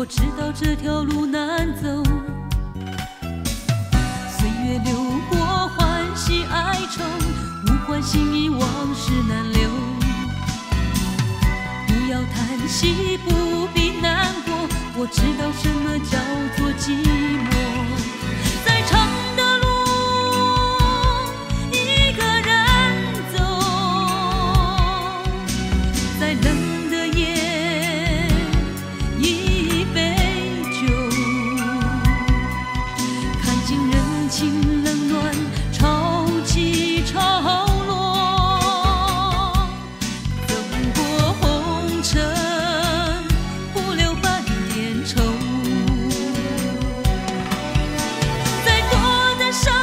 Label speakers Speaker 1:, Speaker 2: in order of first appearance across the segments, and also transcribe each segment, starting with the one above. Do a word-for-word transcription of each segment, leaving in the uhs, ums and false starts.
Speaker 1: 我知道这条路难走。岁月流过，欢喜哀愁，无关心意，往事难留。不要叹息，不必难过，我知道什么叫做寂寞。再长的路，一个人走；再冷的夜，一杯酒。看尽人情冷暖，潮起潮落。走过红尘，不留半点愁。再多的伤，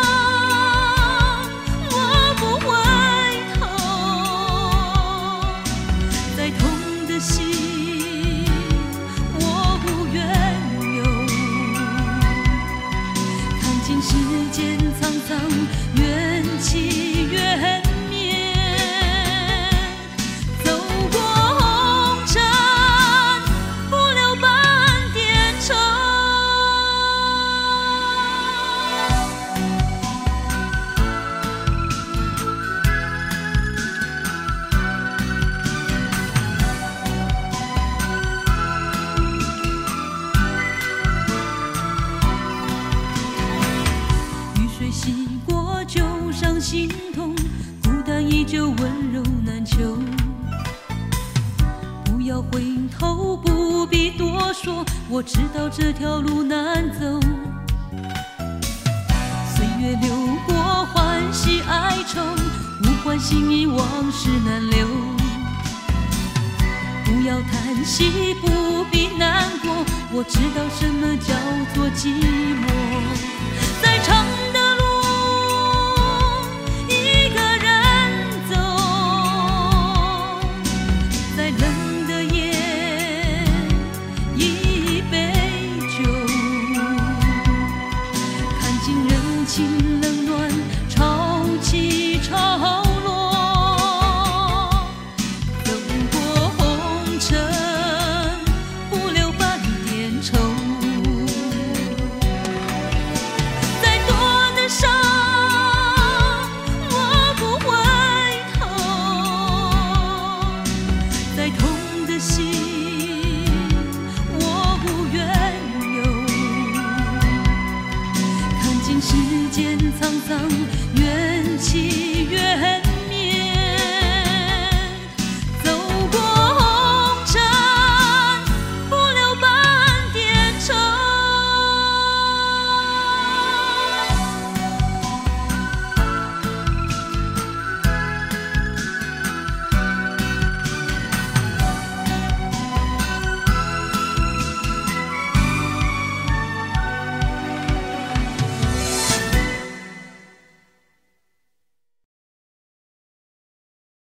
Speaker 1: 我不回头；再痛的心，我不愿有。看尽世间沧桑，缘起缘灭。走过红尘，不留半点愁。雨水洗过旧伤心痛，孤单依旧温柔难求。不要回头，不必多说，我知道这条路难走。岁月流过，欢喜哀愁，无关心意，往事难留。不要叹息，不必难过，我知道什么叫做寂寞。再长